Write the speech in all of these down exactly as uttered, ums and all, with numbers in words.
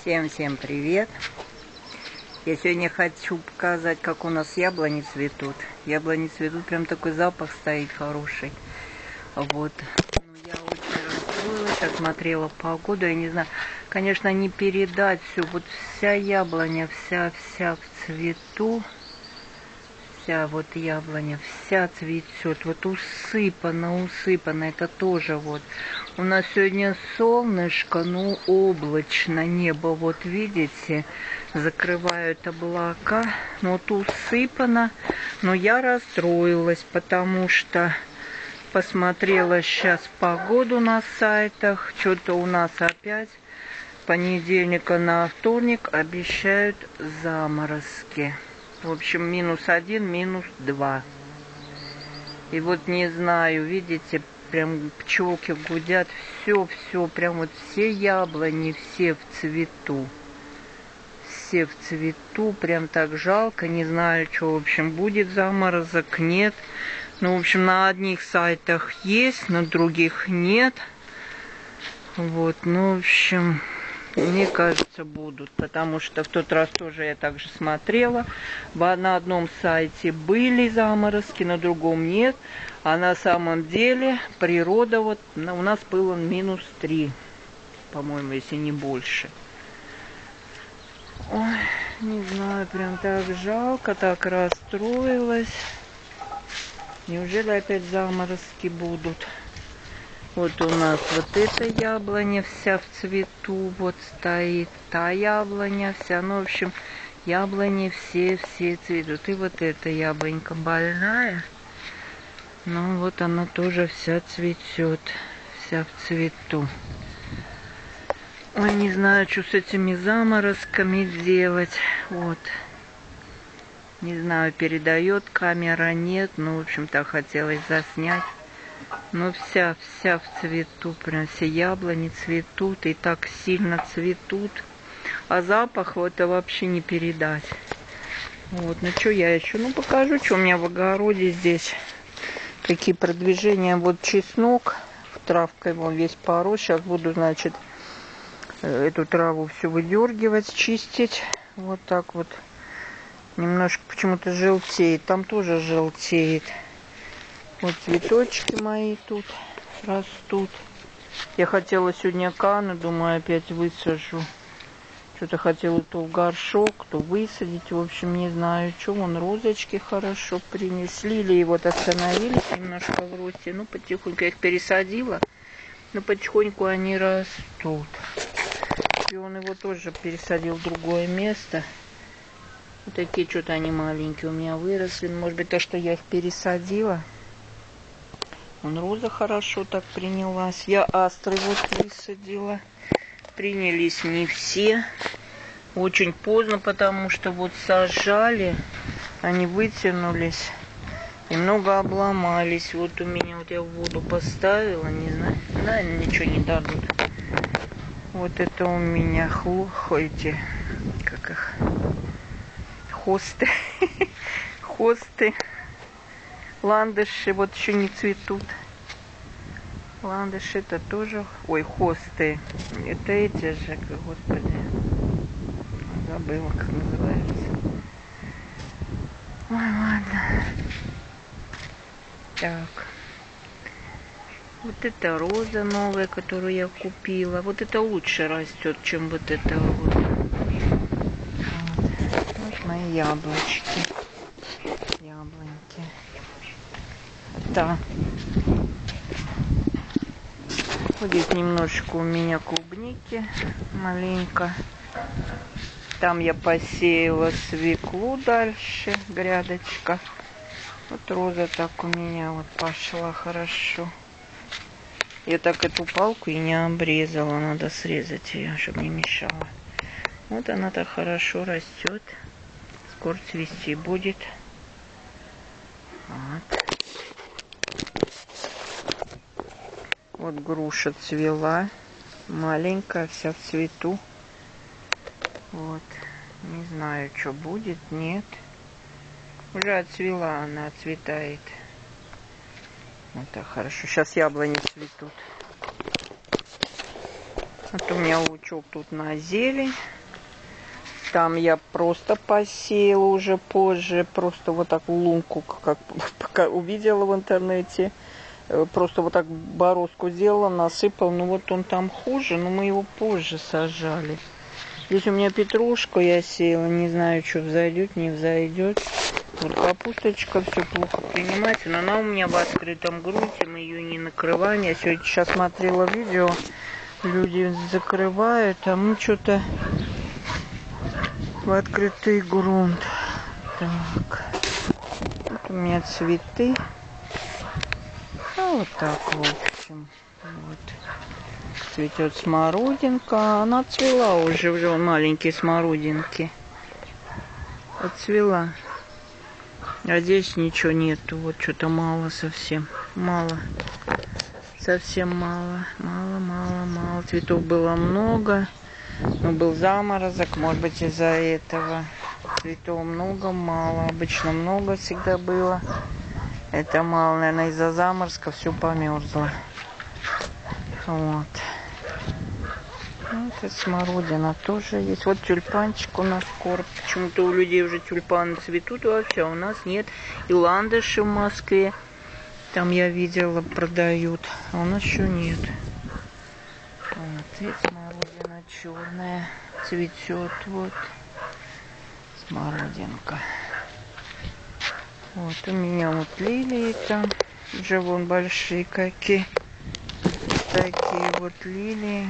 Всем-всем привет! Я сегодня хочу показать, как у нас яблони цветут. Яблони цветут, прям такой запах стоит хороший. Вот. Ну, я очень расстроилась, я смотрела погоду, я не знаю, конечно, не передать все. Вот вся яблоня, вся-вся в цвету. Вся вот яблоня, вся цветет. Вот усыпана, усыпана. Это тоже вот. У нас сегодня солнышко, ну облачно небо, вот видите, закрывают облака. Вот усыпано, но я расстроилась, потому что посмотрела сейчас погоду на сайтах. Что-то у нас опять с понедельника на вторник обещают заморозки. В общем, минус один, минус два. И вот не знаю, видите, прям пчелки гудят, все, все, прям вот все яблони, все в цвету. Все в цвету, прям так жалко, не знаю, что, в общем, будет заморозок, нет. Ну, в общем, на одних сайтах есть, на других нет. Вот, ну, в общем... Мне кажется, будут, потому что в тот раз тоже я также смотрела. На одном сайте были заморозки, на другом нет. А на самом деле природа, вот у нас было минус три, по-моему, если не больше. Ой, не знаю, прям так жалко, так расстроилась. Неужели опять заморозки будут? Вот у нас вот эта яблоня вся в цвету, вот стоит, та яблоня вся, ну, в общем, яблони все-все цветут. И вот эта яблонька больная, ну, вот она тоже вся цветет, вся в цвету. Ой, не знаю, что с этими заморозками делать, вот. Не знаю, передает камера, нет, ну, в общем-то, хотелось заснять. Ну, вся, вся в цвету, прям все яблони цветут, и так сильно цветут. А запах вот это вообще не передать. Вот, ну, что я еще? Ну, покажу, что у меня в огороде здесь. Какие продвижения. Вот чеснок, травкой его весь порос. Сейчас буду, значит, эту траву всю выдергивать, чистить. Вот так вот. Немножко почему-то желтеет. Там тоже желтеет. Вот цветочки мои тут растут. Я хотела сегодня канну, думаю, опять высажу. Что-то хотела то в горшок, то высадить. В общем, не знаю, что. Вон розочки хорошо принесли. И вот остановились немножко в росте. Ну, потихоньку я их пересадила. Но потихоньку они растут. И он его тоже пересадил в другое место. Вот такие что-то они маленькие у меня выросли. Может быть, то, что я их пересадила. Вон роза хорошо так принялась. Я астры вот высадила. Принялись не все. Очень поздно, потому что вот сажали. Они вытянулись. И много обломались. Вот у меня, вот я в воду поставила. Не знаю, наверное, ничего не дадут. Вот это у меня хлох, эти, как их, хосты. Хосты. Ландыши вот еще не цветут. Ландыши это тоже... Ой, хосты. Это эти же, господи. Забыла, как называются. Ой, ладно. Так. Вот это роза новая, которую я купила. Вот это лучше растет, чем вот это вот. Вот, вот мои яблочки. Яблоньки. Да. Вот здесь немножечко у меня клубники, маленько. Там я посеяла свеклу дальше, грядочка. Вот роза так у меня вот пошла хорошо. Я так эту палку и не обрезала, надо срезать ее, чтобы не мешала. Вот она так хорошо растет. Скоро цвести будет. Вот. Вот груша цвела, маленькая, вся в цвету. Вот, не знаю, что будет, нет. Уже отцвела, она отцветает. Вот так хорошо. Сейчас яблони цветут. Вот у меня лучок тут на зелень. Там я просто посеяла уже позже, просто вот так лунку, как пока увидела в интернете. Просто вот так бороздку сделала, насыпала. Ну вот он там хуже, но мы его позже сажали. Здесь у меня петрушку я сеяла, не знаю, что взойдет, не взойдет. Вот капусточка все плохо принимается, но она у меня в открытом грунте, мы ее не накрываем. Я сегодня сейчас смотрела видео, люди закрывают, а мы что-то в открытый грунт. Так, вот у меня цветы. А вот так, в общем, вот. Цветет смородинка. Она цвела уже, уже маленькие смородинки. Отцвела. А здесь ничего нету. Вот что-то мало совсем. Мало. Совсем мало. Мало, мало, мало. Цветов было много. Но был заморозок. Может быть, из-за этого. Цветов много, мало. Обычно много всегда было. Это мало, наверное, из-за заморозка все померзло. Вот. Вот это смородина тоже есть. Вот тюльпанчик у нас скоро. Почему-то у людей уже тюльпаны цветут вообще, а у нас нет. И ландыши в Москве. Там я видела, продают. А у нас еще нет. Вот. И смородина черная цветет. Вот. Смородинка. Вот у меня вот лилии там. Уже вон большие какие. Такие вот лилии.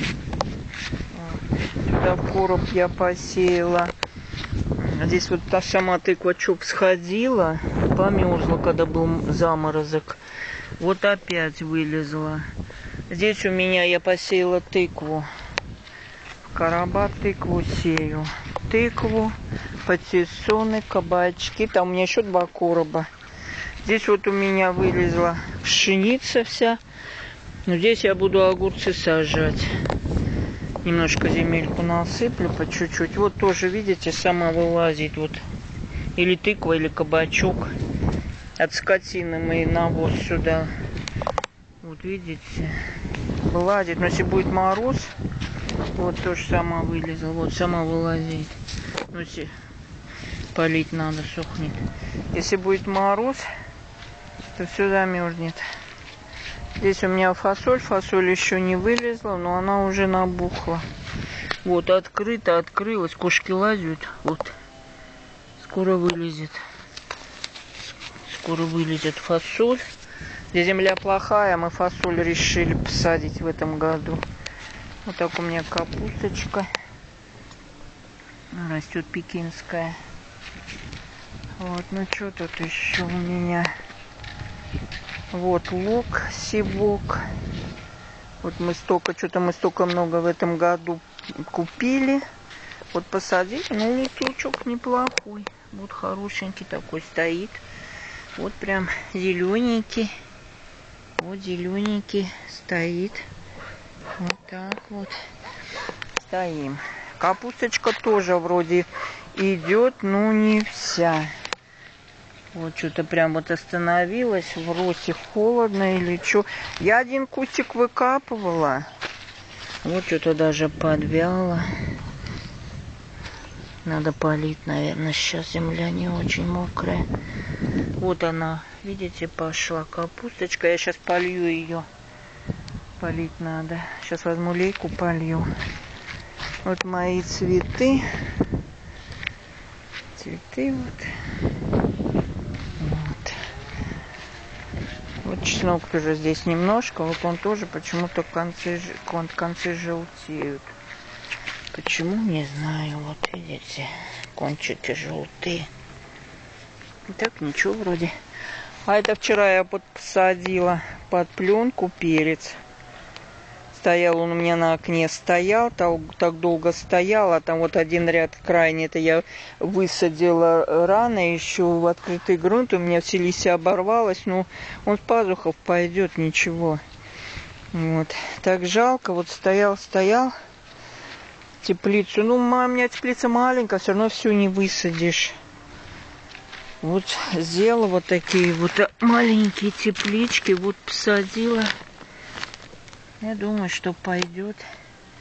Вот. Сюда в короб я посеяла. Здесь вот та сама тыква чоп сходила. Померзла, когда был заморозок. Вот опять вылезла. Здесь у меня я посеяла тыкву. В короба тыкву сею. Тыкву, патиссоны, кабачки. Там у меня еще два короба. Здесь вот у меня вылезла пшеница вся. Но здесь я буду огурцы сажать. Немножко земельку насыплю по чуть-чуть. Вот тоже, видите, сама вылазит. Вот. Или тыква, или кабачок. От скотины мы навоз сюда. Вот видите. Вылазит. Но если будет мороз, вот тоже сама вылезла. Вот сама вылазит. Ну, если полить надо, сохнет. Если будет мороз, то все замерзнет. Здесь у меня фасоль. Фасоль еще не вылезла, но она уже набухла. Вот, открыто, открылась. Кошки лазят. Вот. Скоро вылезет. Скоро вылезет фасоль. Здесь земля плохая, мы фасоль решили посадить в этом году. Вот так у меня капусточка. Растет пекинская. Вот, ну что тут еще у меня? Вот лук, сивок. Вот мы столько, что-то мы столько много в этом году купили. Вот посадили, ну лучок неплохой. Вот хорошенький такой стоит. Вот прям зелененький. Вот зелененький стоит. Вот так вот стоим. Капусточка тоже вроде идет, но не вся. Вот что-то прям вот остановилась. В росе холодно или что. Я один кустик выкапывала. Вот что-то даже подвяло. Надо полить, наверное. Сейчас земля не очень мокрая. Вот она, видите, пошла капусточка. Я сейчас полью ее. Полить надо. Сейчас возьму лейку, полью. Вот мои цветы. Цветы вот. Вот. Вот чеснок тоже здесь немножко. Вот он тоже почему-то концы, концы желтеют. Почему, не знаю. Вот видите, кончики желтые. И так ничего вроде. А это вчера я вот посадила под пленку перец. Стоял он у меня на окне, стоял, так, так долго стоял, а там вот один ряд крайний, это я высадила рано еще в открытый грунт, у меня все листья оборвалось, но он с пазухов пойдет, ничего. Вот, так жалко, вот стоял, стоял, теплицу, ну, у меня теплица маленькая, все равно всю не высадишь. Вот сделала вот такие вот маленькие теплички, вот посадила. Я думаю, что пойдет.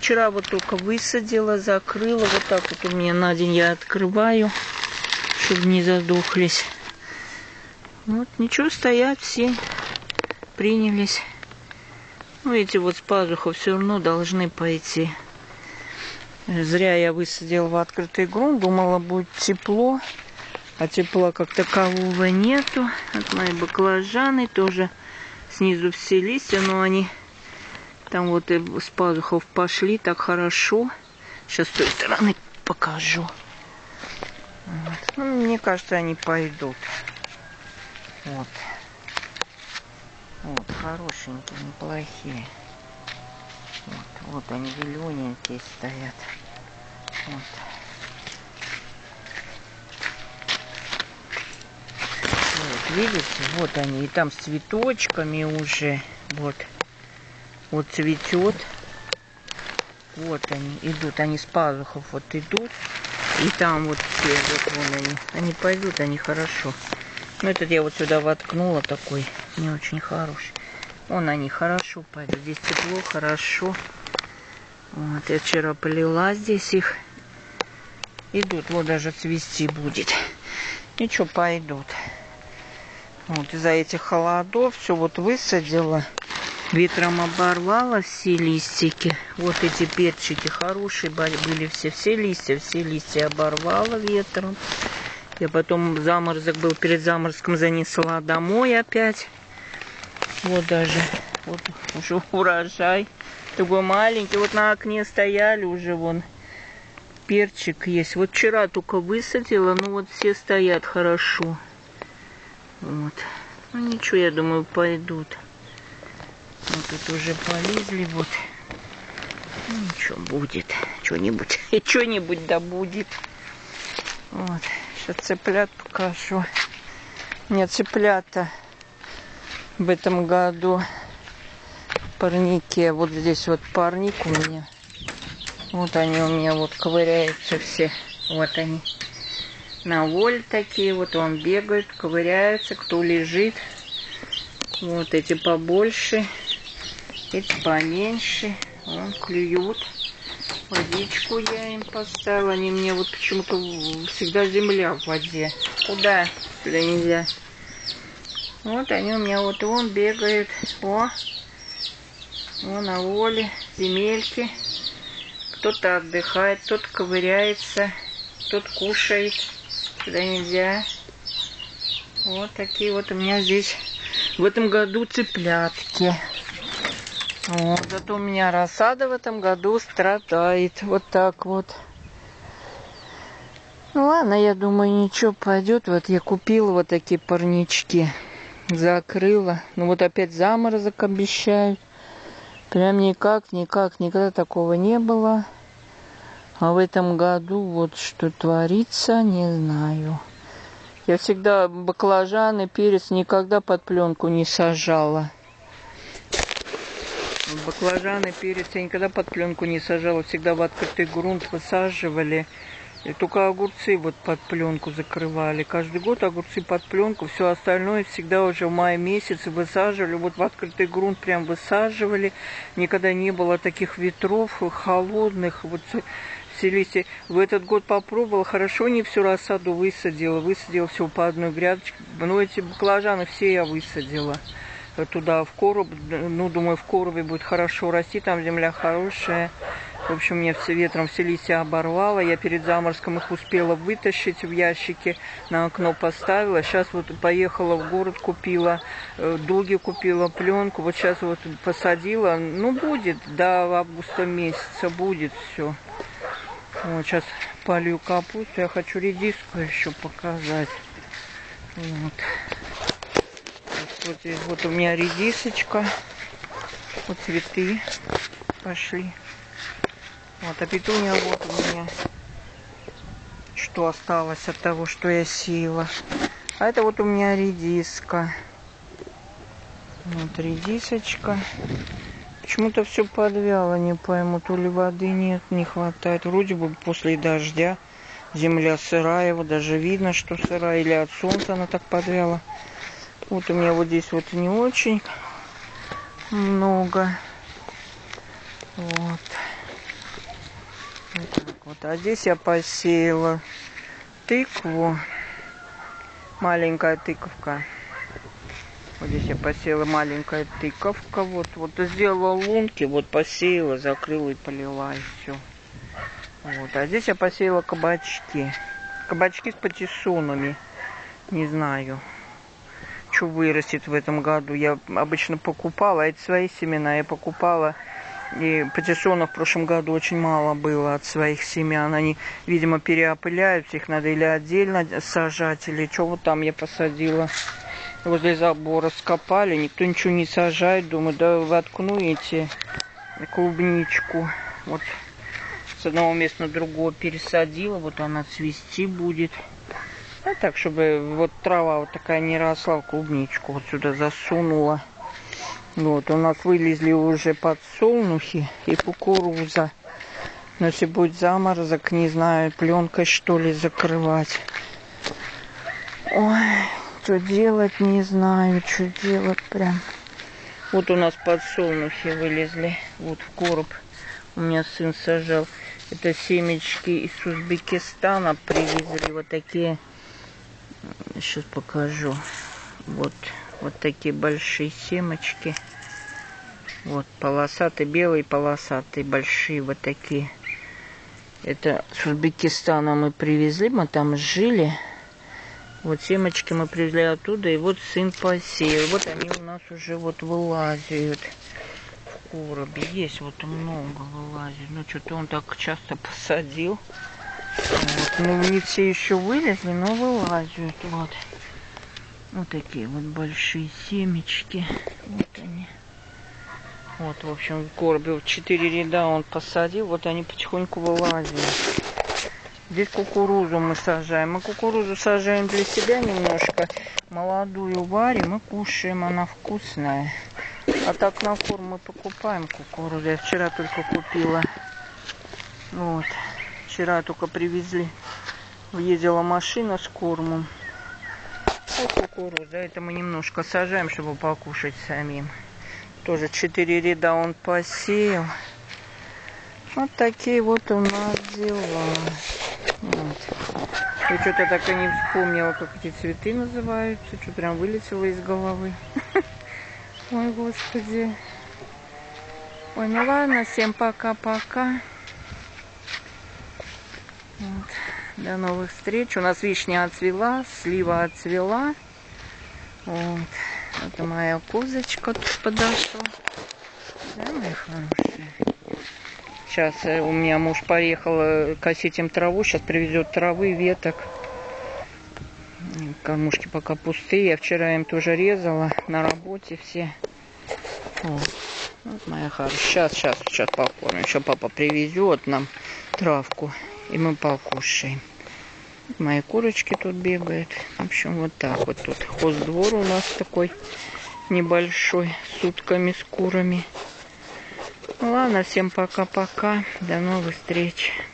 вчера вот только высадила, закрыла. Вот так вот у меня на день я открываю, чтобы не задохлись. Вот, ничего, стоят все, принялись. Ну, эти вот с пазухов все равно должны пойти. Зря я высадила в открытый грунт, думала, будет тепло. А тепла как такового нету. Вот мои баклажаны тоже снизу все листья, но они там вот и с пазухов пошли так хорошо. Сейчас с той стороны покажу. Вот. Ну, мне кажется, они пойдут. Вот. Вот, хорошенькие, неплохие. Вот, вот они зелененькие стоят. Вот. Вот, видите, вот они, и там с цветочками уже. Вот. Вот цветет. Вот они идут, они с пазухов вот идут. И там вот все, вот вон они. Они пойдут, они хорошо. Ну, этот я вот сюда воткнула такой, не очень хороший. Вон они хорошо пойдут. Здесь тепло, хорошо. Вот, я вчера полила здесь их. Идут, вот даже цвести будет. Ничего, пойдут. Вот из-за этих холодов все вот высадила. Ветром оборвала все листики. Вот эти перчики хорошие были все. Все листья, все листья оборвала ветром. Я потом заморозок был, перед заморозком занесла домой опять. Вот даже, вот уже урожай. Такой маленький. Вот на окне стояли уже вон. Перчик есть. Вот вчера только высадила, но вот все стоят хорошо. Вот. Ну ничего, я думаю, пойдут. Вот тут уже полезли, вот. Ну ничего, будет. Что-нибудь. И что-нибудь да будет. Вот. Сейчас цыплят покажу. У меня цыплята в этом году в парнике. Вот здесь вот парник у меня. Вот они у меня вот ковыряются все. Вот они. На воле такие. Вот он бегает, ковыряется. Кто лежит. Вот эти побольше. Эти поменьше. Он клюют. Водичку я им поставила. Они мне вот почему-то всегда земля в воде. Куда? Сюда нельзя. Вот они у меня вот вон бегают. О! Вон на воле. Земельки. Кто-то отдыхает, кто-то ковыряется, кто-то кушает. Сюда нельзя. Вот такие вот у меня здесь в этом году цыплятки. Вот, зато у меня рассада в этом году страдает. Вот так вот. Ну ладно, я думаю, ничего, пойдет. Вот я купила вот такие парнички. Закрыла. Ну вот опять заморозок обещают. Прям никак, никак, никогда такого не было. А в этом году вот что творится, не знаю. Я всегда баклажаны, перец никогда под пленку не сажала. Баклажаны, перец я никогда под пленку не сажала. Всегда в открытый грунт высаживали. И только огурцы вот под пленку закрывали. Каждый год огурцы под пленку. Все остальное всегда уже в мае месяце высаживали. Вот в открытый грунт прям высаживали. Никогда не было таких ветров холодных. Вот все листья. В этот год попробовала. Хорошо не всю рассаду высадила. Высадила всего по одной грядочке. Но эти баклажаны все я высадила. Туда в короб. Ну, думаю, в коробе будет хорошо расти. Там земля хорошая. В общем, мне все ветром все листья оборвало. Я перед заморозком их успела вытащить в ящике, на окно поставила. Сейчас вот поехала в город, купила дуги, купила пленку. Вот сейчас вот посадила. Ну, будет до августа месяца, будет все. Вот сейчас полью капусту. Я хочу редиску еще показать. Вот. Вот здесь вот у меня редисочка. Вот цветы пошли. Вот, а петуния вот у меня, что осталось от того, что я сеяла. А это вот у меня редиска. Вот редисочка. Почему-то все подвяло, не пойму, то ли воды нет, не хватает. Вроде бы после дождя земля сырая, вот даже видно, что сырая, или от солнца она так подвяла. Вот у меня вот здесь вот не очень много. Вот. Вот, а здесь я посеяла тыкву. Маленькая тыковка. Вот здесь я посеяла маленькая тыковка. Вот, вот сделала лунки, вот посеяла, закрыла и полила, и все. Вот, а здесь я посеяла кабачки. Кабачки с патиссонами. Не знаю, что вырастет в этом году. Я обычно покупала, эти свои семена я покупала. И патиссонов в прошлом году очень мало было от своих семян. Они, видимо, переопыляются. Их надо или отдельно сажать, или что вот там я посадила. Возле забора скопали. Никто ничего не сажает. Думаю, да воткну эти клубничку. Вот с одного места на другое пересадила. Вот она цвести будет. А так, чтобы вот трава вот такая не росла, клубничку вот сюда засунула. Вот, у нас вылезли уже подсолнухи и кукуруза. Но если будет заморозок, не знаю, пленкой что ли закрывать. Ой, что делать, не знаю, что делать прям. Вот у нас подсолнухи вылезли. Вот в короб у меня сын сажал. Это семечки из Узбекистана привезли. Вот такие. Сейчас покажу. Вот. Вот такие большие семечки. Вот, полосатые, белые, полосатые, большие вот такие. Это с Узбекистана мы привезли, мы там жили. Вот семечки мы привезли оттуда, и вот сын посеял. Вот они у нас уже вот вылазят в коробе. Есть вот много вылазит. Ну, что-то он так часто посадил. Вот. Ну, не все еще вылезли, но вылазят. Вот. Вот такие вот большие семечки. Вот они. Вот, в общем, в коробе вот четыре ряда он посадил. Вот они потихоньку вылазят. Здесь кукурузу мы сажаем. Мы кукурузу сажаем для себя немножко. Молодую варим и кушаем. Она вкусная. А так на корм мы покупаем кукурузу. Я вчера только купила. Вот. Вчера только привезли. Въездила машина с кормом. Вот кукуруза. Это мы немножко сажаем, чтобы покушать самим. Тоже четыре ряда он посеял. Вот такие вот у нас дела. Вот. Я что-то так и не вспомнила, как эти цветы называются. Что прям вылетело из головы. Ой, господи. Ой, ну ладно, всем пока-пока. Вот. До новых встреч. У нас вишня отцвела, слива отцвела. Вот. Это моя козочка тут подошла. Да, мои хорошие? Сейчас у меня муж поехал косить им траву. Сейчас привезет травы, веток. Кормушки пока пустые. Я вчера им тоже резала на работе все. Вот, вот моя хорошая. Сейчас, сейчас, сейчас покормим. Еще папа привезет нам травку. И мы покушаем. Мои курочки тут бегают. В общем, вот так вот тут. Хоздвор у нас такой небольшой. С утками, с курами. Ну ладно, всем пока-пока. До новых встреч.